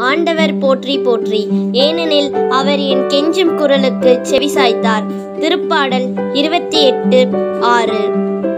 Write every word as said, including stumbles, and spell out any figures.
ஆண்டவர் போற்றி போற்றி, ஏனெனில் அவர் என் கெஞ்சும் குரலுக்கு செவிசாய்த்தார். திருப்பாடல் இருபத்தி எட்டு ஆறு.